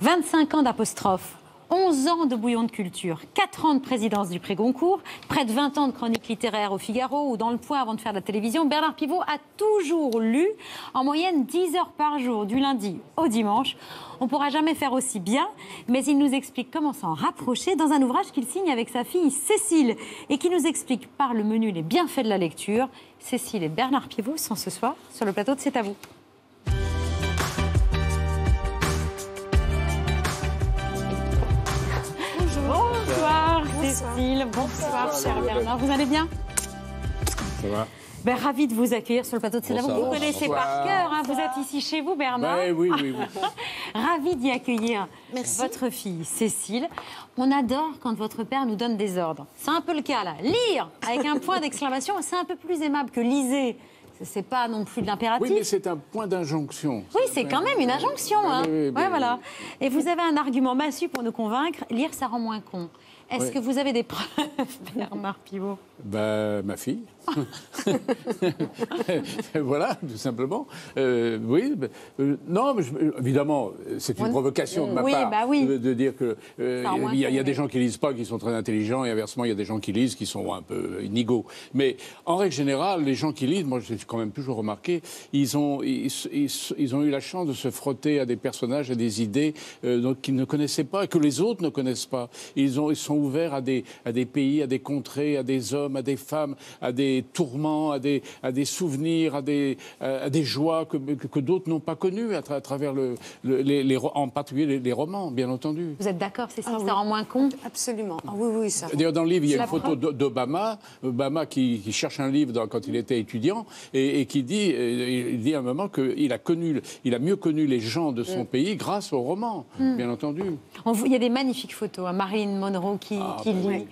25 ans d'apostrophe, 11 ans de bouillon de culture, 4 ans de présidence du Prix Goncourt, près de 20 ans de chronique littéraire au Figaro ou dans Le Point avant de faire de la télévision. Bernard Pivot a toujours lu en moyenne 10 heures par jour, du lundi au dimanche. On ne pourra jamais faire aussi bien, mais il nous explique comment s'en rapprocher dans un ouvrage qu'il signe avec sa fille Cécile et qui nous explique par le menu les bienfaits de la lecture. Cécile et Bernard Pivot sont ce soir sur le plateau de C'est à vous. Bonsoir Cécile, bonsoir cher Bernard, vous allez bien? Ça va. Ben, ravi de vous accueillir sur le plateau de C'est à vous. Vous connaissez par cœur, hein, vous êtes ici chez vous Bernard. Oui. Ravi d'y accueillir. Merci. Votre fille Cécile. On adore quand votre père nous donne des ordres. C'est un peu le cas là. Lire avec un point d'exclamation, c'est un peu plus aimable que lisez. C'est pas non plus de l'impératif. Oui, mais c'est un point d'injonction. Oui, c'est quand même une injonction. Hein. Oui, ouais, voilà. Et vous avez un argument massu pour nous convaincre. Lire, ça rend moins con. Est-ce que vous avez des preuves, Bernard Pivot? Ma fille. Voilà, tout simplement. Oui, non, mais évidemment, c'est une provocation de ma part de dire que il y a des gens qui lisent pas, qui sont très intelligents, et inversement, il y a des gens qui lisent, qui sont un peu inégaux. Mais en règle générale, les gens qui lisent, moi, j'ai quand même toujours remarqué, ils ont eu la chance de se frotter à des personnages, à des idées qu'ils ne connaissaient pas et que les autres ne connaissent pas. Ils sont ouverts à des pays, à des contrées, à des hommes, à des femmes, à des tourments, à des souvenirs, à des joies que d'autres n'ont pas connues à travers en particulier les romans, bien entendu. Vous êtes d'accord, Cécile, ça rend moins con? Absolument. Ah, oui, ça. D'ailleurs, dans le livre, il y a une photo d'Obama, qui cherche un livre quand il était étudiant et qui dit, il dit à un moment qu'il a mieux connu les gens de son pays grâce aux romans, bien entendu. Il y a des magnifiques photos, hein, Marilyn Monroe qui lit.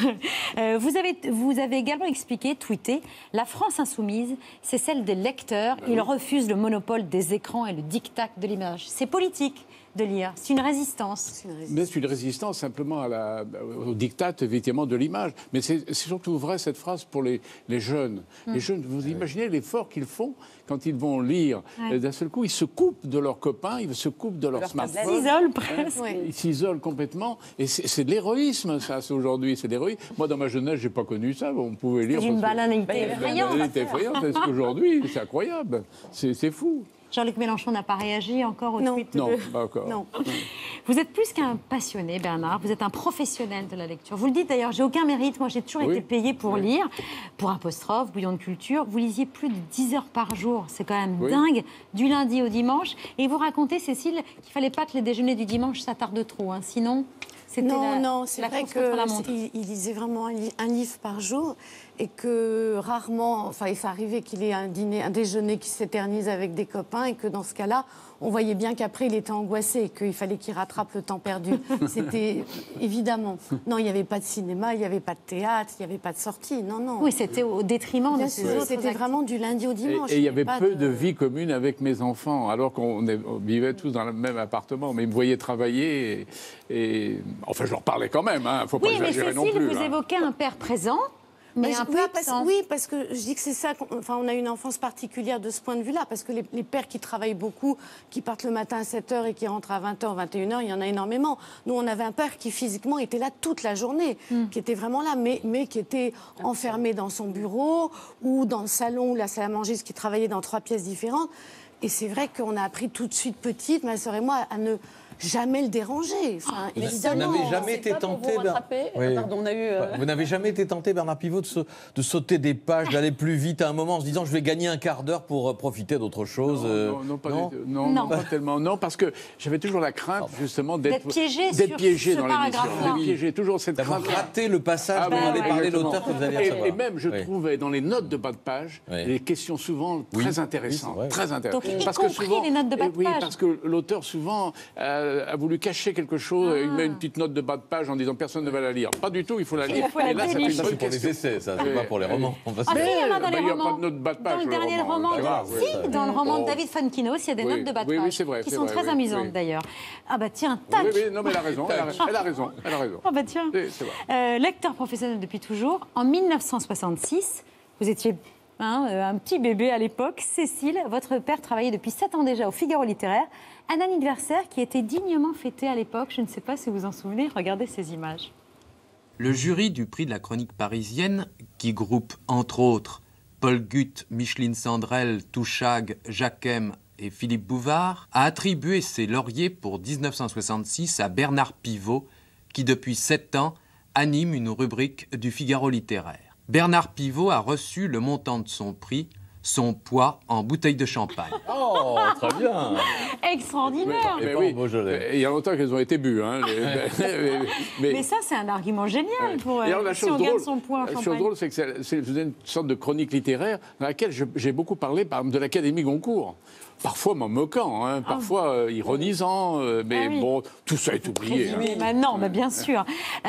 Vous avez également expliqué, tweeté, la France insoumise, c'est celle des lecteurs. Ils refusent le monopole des écrans et le diktat de l'image. C'est politique de lire, c'est une résistance. Mais c'est une résistance simplement au diktat, évidemment, de l'image. Mais c'est surtout vrai, cette phrase, pour les jeunes. Les jeunes, vous imaginez l'effort qu'ils font quand ils vont lire. D'un seul coup, ils se coupent de leurs copains, ils se coupent de leur smartphone. Ils s'isolent presque. Ils s'isolent complètement. Et c'est de l'héroïsme, ça, aujourd'hui. C'est de l'héroïsme. Moi, dans ma jeunesse, j'ai pas connu ça. On pouvait lire. C'est une banalité effrayante. Une banalité effrayante. Est-ce qu'aujourd'hui, c'est incroyable. C'est fou. Jean-Luc Mélenchon n'a pas réagi encore au tweet Non, pas encore. Non. Vous êtes plus qu'un passionné, Bernard. Vous êtes un professionnel de la lecture. Vous le dites d'ailleurs, j'ai aucun mérite. Moi, j'ai toujours été payé pour lire, pour apostrophe, bouillon de culture. Vous lisiez plus de 10 heures par jour. C'est quand même dingue, du lundi au dimanche. Et vous racontez, Cécile, qu'il ne fallait pas que les déjeuners du dimanche s'attardent trop. Hein. Sinon, c'était c'est vrai qu'il lisait vraiment un livre par jour et que rarement, il s'arrivait qu'il ait un déjeuner qui s'éternise avec des copains et que dans ce cas-là, on voyait bien qu'après il était angoissé et qu'il fallait qu'il rattrape le temps perdu. C'était évidemment. Non, il n'y avait pas de cinéma, il n'y avait pas de théâtre, il n'y avait pas de sortie. Non. Oui, c'était au détriment de ces autres. C'était vraiment du lundi au dimanche. Et il y avait peu de vie commune avec mes enfants, alors qu'on vivait tous dans le même appartement. Mais ils me voyaient travailler et enfin, je leur parlais quand même. Il ne faut pas exagérer non plus. Oui, mais Cécile, vous évoquez un père présent. Mais parce que je dis que c'est ça. On a une enfance particulière de ce point de vue-là, parce que les pères qui travaillent beaucoup, qui partent le matin à 7h et qui rentrent à 20h, 21h, il y en a énormément. Nous, on avait un père qui physiquement était là toute la journée, qui était vraiment là, mais qui était enfermé dans son bureau ou dans le salon ou la salle à manger, qui travaillait dans 3 pièces différentes. Et c'est vrai qu'on a appris tout de suite petite, ma sœur et moi, à ne jamais le déranger. Évidemment. Vous n'avez jamais été tenté, Vous n'avez jamais été tenté, Bernard Pivot, de sauter des pages, d'aller plus vite à un moment en se disant je vais gagner un quart d'heure pour profiter d'autre chose. Non, pas tellement. Non, parce que j'avais toujours la crainte justement d'être piégé dans l'émission. D'être piégé, toujours cette crainte. D'avoir raté le passage dont avait parlé l'auteur que vous aviez à savoir. Et même, je trouvais dans les notes de bas de page des questions souvent très intéressantes. Très intéressantes. Donc, y compris les notes de bas de page. Oui, parce que l'auteur souvent a voulu cacher quelque chose, il met une petite note de bas de page en disant personne ne va la lire. Pas du tout, il faut la lire. Et là, c'est pour les essais, ça, c'est pas pour les romans. Il y en a dans les romans. Il n'y a pas de note de bas de page. Dans le dernier roman, dans le roman de David Fonkinos, il y a des notes de bas de page qui sont très amusantes d'ailleurs. Ah bah tiens, tac. Non mais elle a raison. Ah bah tiens. Lecteur professionnel depuis toujours. En 1966, vous étiez un petit bébé à l'époque. Cécile, votre père travaillait depuis 7 ans déjà au Figaro littéraire. Un anniversaire qui était dignement fêté à l'époque. Je ne sais pas si vous en souvenez. Regardez ces images. Le jury du prix de la chronique parisienne, qui groupe entre autres Paul Guth, Micheline Sandrel, Touchag, Jacquem et Philippe Bouvard, a attribué ses lauriers pour 1966 à Bernard Pivot, qui depuis 7 ans anime une rubrique du Figaro littéraire. Bernard Pivot a reçu le montant de son prix, son poids en bouteille de champagne. Oh, très bien. Extraordinaire. Mais oui, il y a longtemps qu'elles ont été bues. Hein, mais ça, c'est un argument génial pour si on gagne son poids en champagne. La chose drôle, c'est que c'est une sorte de chronique littéraire dans laquelle j'ai beaucoup parlé, par exemple, de l'Académie Goncourt. Parfois m'en moquant, hein, parfois ironisant, mais bon, tout ça est oublié. Mais maintenant, bien sûr.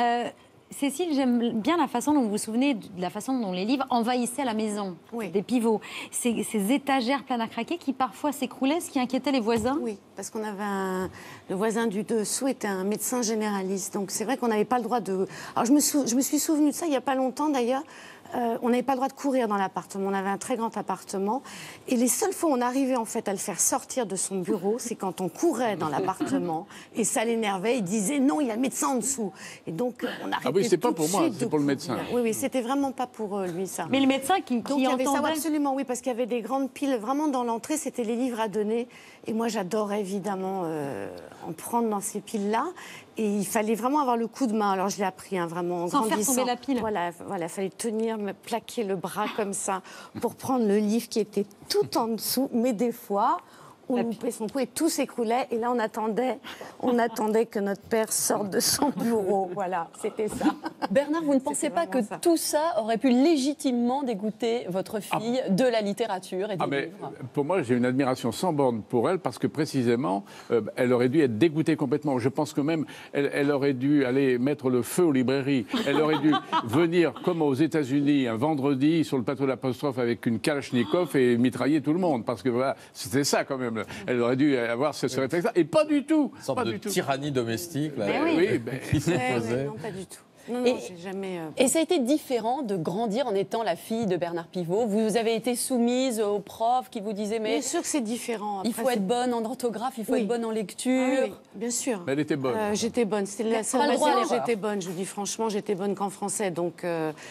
Cécile, j'aime bien la façon dont vous vous souvenez de la façon dont les livres envahissaient la maison, des pivots. Ces étagères pleines à craquer qui parfois s'écroulaient, ce qui inquiétait les voisins. Oui, parce qu'on avait le voisin du dessous était un médecin généraliste, donc c'est vrai qu'on n'avait pas le droit de... Alors je me suis souvenu de ça il n'y a pas longtemps d'ailleurs. On n'avait pas le droit de courir dans l'appartement. On avait un très grand appartement. Et les seules fois où on arrivait en fait à le faire sortir de son bureau, c'est quand on courait dans l'appartement. Et ça l'énervait. Il disait non, il y a le médecin en dessous. Et donc on arrêtait. Ah oui, c'est pas pour moi, c'est pour le médecin. Oui, c'était vraiment pas pour lui ça. Mais le médecin qui donc, il y avait entendait... ça, absolument, oui, parce qu'il y avait des grandes piles vraiment dans l'entrée. C'était les livres à donner. Et moi, j'adorais évidemment en prendre dans ces piles-là. Et il fallait vraiment avoir le coup de main. Alors, je l'ai appris, vraiment, en grandissant. Sans faire tomber la pile. Voilà, il fallait tenir, me plaquer le bras comme ça pour prendre le livre qui était tout en dessous. Mais des fois, on loupait son coup et tout s'écroulait. Et là, on attendait que notre père sorte de son bureau. Voilà, c'était ça. Bernard, vous ne pensez pas que tout ça aurait pu légitimement dégoûter votre fille de la littérature et des livres? Pour moi, j'ai une admiration sans borne pour elle parce que précisément, elle aurait dû être dégoûtée complètement. Je pense que même, elle aurait dû aller mettre le feu aux librairies. Elle aurait dû venir, comme aux États-Unis, un vendredi, sur le plateau de l'Apostrophe avec une Kalachnikov et mitrailler tout le monde. Parce que voilà, c'était ça quand même. Elle aurait dû avoir ce réflexe-là. Et pas du tout. Une sorte de tyrannie domestique. Là, qui s'imposait. Non, pas du tout. Non, j'ai jamais... Et ça a été différent de grandir en étant la fille de Bernard Pivot. Vous avez été soumise aux profs qui vous disaient mais... Bien sûr que c'est différent. Après, il faut être bonne en orthographe, il faut être bonne en lecture. Oui, bien sûr. Mais elle était bonne. J'étais bonne. C'était la seule raison. J'étais bonne. Je vous dis franchement, j'étais bonne qu'en français. Donc...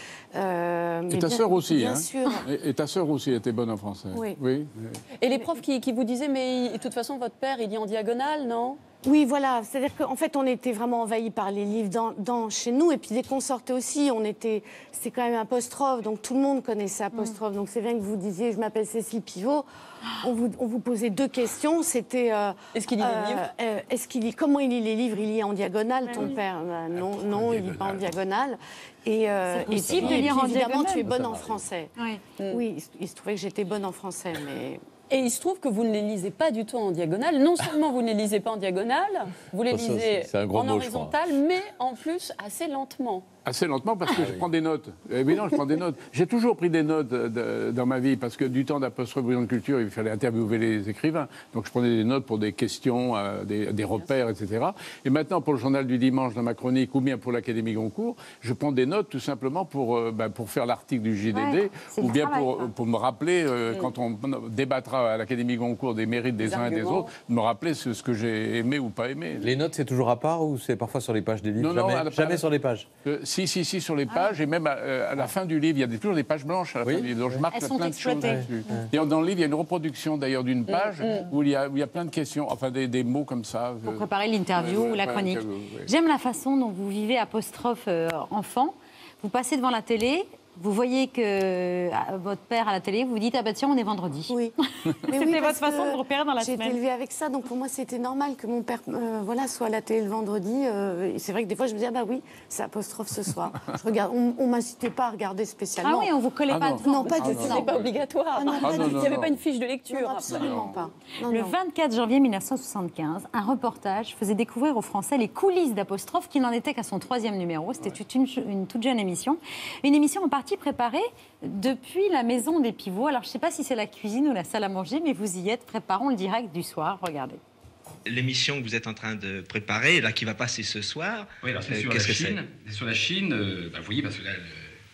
et ta sœur aussi, bien sûr. Et ta sœur aussi était bonne en français. Oui. Et les profs qui vous disaient mais de toute façon votre père il lit en diagonale, non? Oui, voilà. C'est-à-dire qu'en fait, on était vraiment envahis par les livres chez nous. Et puis, dès qu'on sortait aussi, c'est quand même apostrophe. Donc, tout le monde connaissait apostrophe. Donc, c'est bien que vous disiez, je m'appelle Cécile Pivot. On vous posait 2 questions. C'était... est-ce qu'il lit les livres? Comment il lit les livres? Il lit en diagonale, ton père? Non, il ne lit pas en diagonale. Et puis, de lire en évidemment, diagonale. tu es bonne en français. Oui, il se trouvait que j'étais bonne en français, mais... Et il se trouve que vous ne les lisez pas du tout en diagonale. Non seulement vous ne les lisez pas en diagonale, vous les lisez en horizontal, mais en plus assez lentement. Assez lentement parce que je prends des notes. Évidemment, je prends des notes. J'ai toujours pris des notes dans ma vie parce que du temps d'apostrophe brillant de culture, il fallait interviewer les écrivains. Donc je prenais des notes pour des questions, des repères, etc. Et maintenant, pour le journal du dimanche dans ma chronique ou bien pour l'Académie Goncourt, je prends des notes tout simplement pour faire l'article du JDD ou bien pour me rappeler, quand on débattra à l'Académie Goncourt des mérites des uns et des autres, de me rappeler ce que j'ai aimé ou pas aimé. Les notes, c'est toujours à part ou c'est parfois sur les pages des livres? Jamais sur les pages. Si, sur les pages, et même à la fin du livre, il y a toujours des pages blanches à la fin du livre, donc je marque plein de choses dessus. Et dans le livre, il y a une reproduction d'ailleurs d'une page où il y a plein de questions, enfin des mots comme ça. Pour préparer l'interview ou la chronique. J'aime la façon dont vous vivez apostrophe enfant. Vous passez devant la télé, vous voyez que votre père à la télé, vous vous dites, ah bah tiens, on est vendredi. Oui. C'était votre façon de vous repérer dans la semaine. J'ai été élevée avec ça, donc pour moi, c'était normal que mon père soit à la télé le vendredi. Et c'est vrai que des fois, je me disais, ah bah oui, c'est apostrophe ce soir. Je regarde, on ne m'incitait pas à regarder spécialement. Ah oui, on ne vous collait pas devant. Non, pas du tout. C'était pas obligatoire. Il n'y avait pas une fiche de lecture. Non, absolument pas. Le 24 janvier 1975, un reportage faisait découvrir aux Français les coulisses d'apostrophe qui n'en était qu'à son 3e numéro. C'était une toute jeune émission. Une émission en partie préparée depuis la maison des pivots. Alors, je ne sais pas si c'est la cuisine ou la salle à manger, mais vous y êtes. Préparons le direct du soir. Regardez. L'émission que vous êtes en train de préparer, là, qui va passer ce soir. Oui, alors c'est sur la Chine. C'est sur la Chine, vous voyez, parce que là,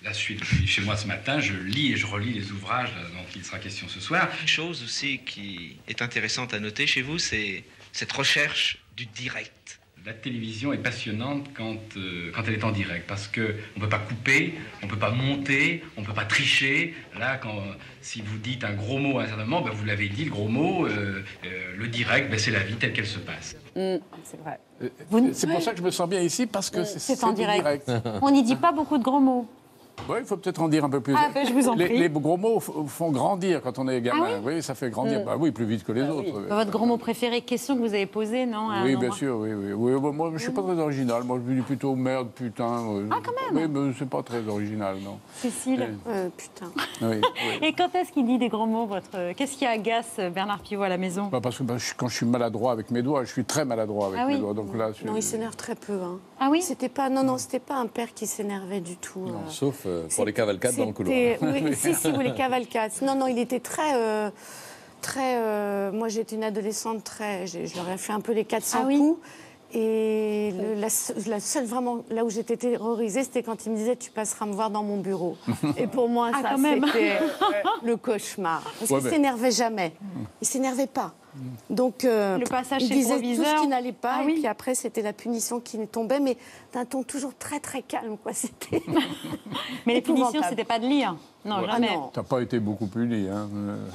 La suite du livre chez moi ce matin, je lis et je relis les ouvrages dont il sera question ce soir. Une chose aussi qui est intéressante à noter chez vous, c'est cette recherche du direct. La télévision est passionnante quand elle est en direct, parce qu'on ne peut pas couper, on ne peut pas monter, on ne peut pas tricher. Là, si vous dites un gros mot à un certain moment, ben vous l'avez dit, le gros mot, le direct, ben c'est la vie telle qu'elle se passe. C'est vrai. C'est pour ça que je me sens bien ici, parce que c'est en direct. On n'y dit pas beaucoup de gros mots. Oui, il faut peut-être en dire un peu plus. Je vous en prie. Les gros mots font grandir quand on est gamin. Oui, ça fait grandir. Oui, plus vite que les autres. Votre gros mot préféré, question que vous avez posée, non? Oui, bien sûr. Oui, moi, je ne suis pas très original. Moi, je dis plutôt merde, putain. Quand même. Oui, mais c'est pas très original, non. Cécile. Putain. Oui. Et quand est-ce qu'il dit des gros mots, Qu'est-ce qui agace Bernard Pivot à la maison? Parce que quand je suis maladroit avec mes doigts, je suis très maladroit avec mes doigts. Donc là, non, il s'énerve très peu. Hein. Ah oui? C'était pas un père qui s'énervait du tout. Non, sauf pour les cavalcades dans le couloir. Oui, si, vous les cavalcades. Non, il était très... moi, j'étais une adolescente je leur ai fait un peu les 400 coups. Et la seule vraiment, là où j'étais terrorisée, c'était quand il me disait « tu passeras me voir dans mon bureau ». Et pour moi, ça, c'était le cauchemar. Parce qu'il ne s'énervait jamais. Il ne s'énervait pas. Donc, le passage il chez disait le proviseur. tout ce qui n'allait pas. Et puis après, c'était la punition qui tombait, mais d'un ton toujours très, très calme. C'était mais les punitions, c'était pas de lire. Non, jamais. Tu n'as pas été beaucoup puni. Hein.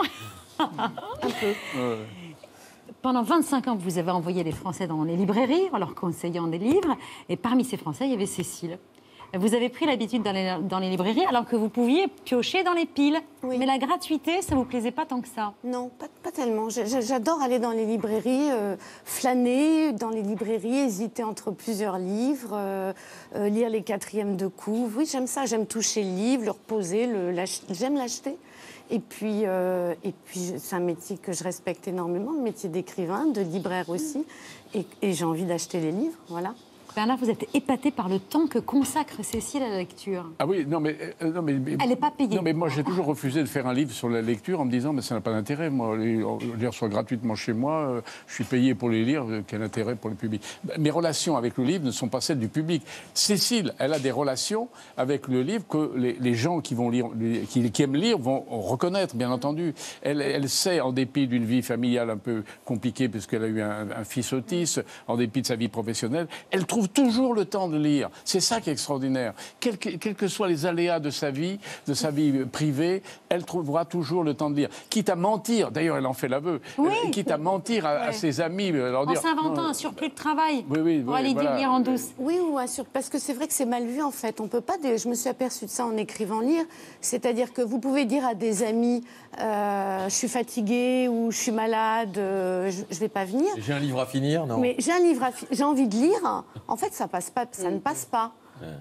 Un peu. Pendant 25 ans, vous avez envoyé les Français dans les librairies en leur conseillant des livres. Et parmi ces Français, il y avait Cécile. Vous avez pris l'habitude dans les librairies alors que vous pouviez piocher dans les piles. Oui. Mais la gratuité, ça ne vous plaisait pas tant que ça? Non, pas tellement. J'adore aller dans les librairies, flâner dans les librairies, hésiter entre plusieurs livres, lire les 4e de couve. Oui, j'aime ça. J'aime toucher le livre, le reposer, j'aime l'acheter. Et puis c'est un métier que je respecte énormément, le métier d'écrivain, de libraire aussi. Et j'ai envie d'acheter les livres, voilà. Bernard, vous êtes épaté par le temps que consacre Cécile à la lecture. Ah oui, non mais elle n'est pas payée. Non mais moi j'ai toujours refusé de faire un livre sur la lecture en me disant mais ça n'a pas d'intérêt. Moi, les reçois gratuitement chez moi, je suis payé pour les lire, quel intérêt pour le public. Mes relations avec le livre ne sont pas celles du public. Cécile, elle a des relations avec le livre que les gens qui vont lire, qui aiment lire vont reconnaître, bien entendu. Elle sait, en dépit d'une vie familiale un peu compliquée puisqu'elle a eu un fils autiste, en dépit de sa vie professionnelle, elle trouve toujours le temps de lire. C'est ça qui est extraordinaire. Quels que soient les aléas de sa vie privée, elle trouvera toujours le temps de lire. Quitte à mentir, d'ailleurs elle en fait l'aveu, quitte à mentir à ses amis. Leur dire, en s'inventant un surplus de travail pour aller lire en douce. Oui, ou parce que c'est vrai que c'est mal vu en fait. On peut pas. Je me suis aperçue de ça en écrivant lire. C'est-à-dire que vous pouvez dire à des amis je suis fatiguée ou je suis malade, je vais pas venir. J'ai un livre à finir, non? Mais j'ai envie de lire. En fait, ça ne passe pas.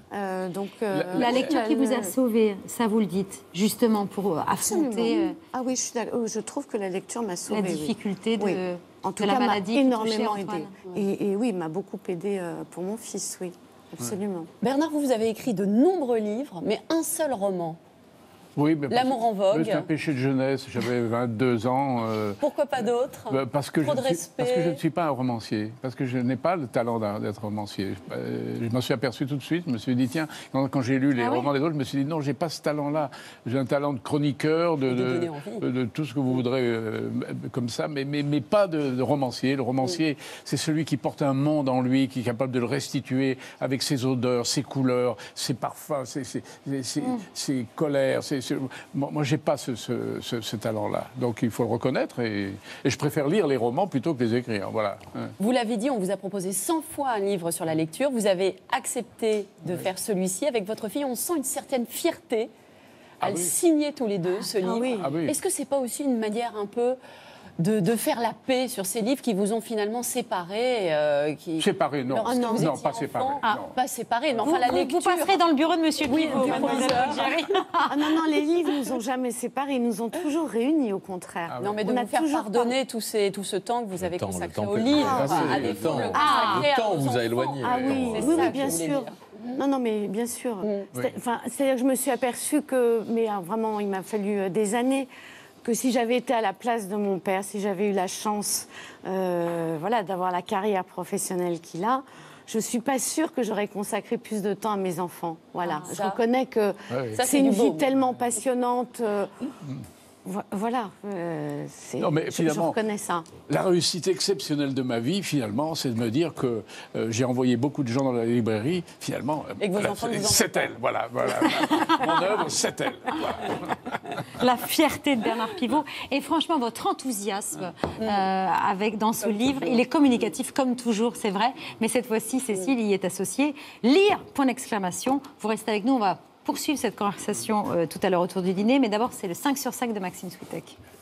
La lecture qui vous a sauvé, ça vous le dites, justement pour affronter. Ah oui, je trouve que la lecture m'a sauvé. La difficulté de la maladie. Énormément aidé. Et oui, il m'a beaucoup aidé pour mon fils, oui, absolument. Bernard, vous avez écrit de nombreux livres, mais un seul roman. Oui, mais L'amour en vogue. C'est un péché de jeunesse. J'avais 22 ans. Pourquoi pas d'autres? Parce que je ne suis pas un romancier. Parce que je n'ai pas le talent d'être romancier. Je m'en suis aperçu tout de suite. Je me suis dit, tiens, quand j'ai lu les romans des autres, je me suis dit, non, je n'ai pas ce talent-là. J'ai un talent de chroniqueur, de tout ce que vous voudrez comme ça, mais pas de romancier. Le romancier, c'est celui qui porte un monde en lui, qui est capable de le restituer avec ses odeurs, ses couleurs, ses parfums, ses colères, moi, je n'ai pas ce talent-là. Donc, il faut le reconnaître. Et je préfère lire les romans plutôt que les écrire. Voilà. Vous l'avez dit, on vous a proposé 100 fois un livre sur la lecture. Vous avez accepté de faire celui-ci. Avec votre fille, on sent une certaine fierté à le signer tous les deux, ce livre. Ah oui. Est-ce que ce n'est pas aussi une manière un peu de faire la paix sur ces livres qui vous ont finalement séparés Séparés, non. Non, pas séparés. Pas séparés, mais enfin la lecture. Vous passerez dans le bureau de Monsieur Pivot. Non, les livres ne nous ont jamais séparés, ils nous ont toujours réunis, au contraire. Non, mais de vous faire pardonner tout ce temps que vous avez consacré au livre, à des fois le temps vous a éloigné. Ah oui, bien sûr. Non, mais bien sûr. C'est-à-dire que je me suis aperçue que, mais vraiment, il m'a fallu des années, que si j'avais été à la place de mon père, si j'avais eu la chance d'avoir la carrière professionnelle qu'il a, je ne suis pas sûre que j'aurais consacré plus de temps à mes enfants. Voilà. Je reconnais que c'est une vie tellement passionnante. Voilà, je reconnais ça. La réussite exceptionnelle de ma vie, finalement, c'est de me dire que j'ai envoyé beaucoup de gens dans la librairie, finalement. Et que vos enfants c'est elle, voilà. Mon œuvre, c'est elle. Voilà. La fierté de Bernard Pivot. Et franchement, votre enthousiasme dans ce livre, il est communicatif comme toujours, c'est vrai. Mais cette fois-ci, Cécile y est associée. Lire, point d'exclamation. Vous restez avec nous, on va poursuivre cette conversation tout à l'heure autour du dîner. Mais d'abord, c'est le 5 sur 5 de Maxime Switek.